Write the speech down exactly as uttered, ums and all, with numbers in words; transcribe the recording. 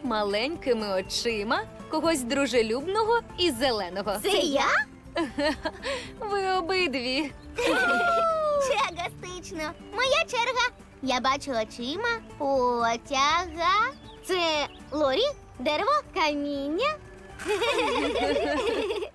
маленькими очима, когось дружелюбного і зеленого. Це я? Ви обидві. Чагастично. Моя черга. Я бачу очима потяга. Це Лорі, дерево, каміння.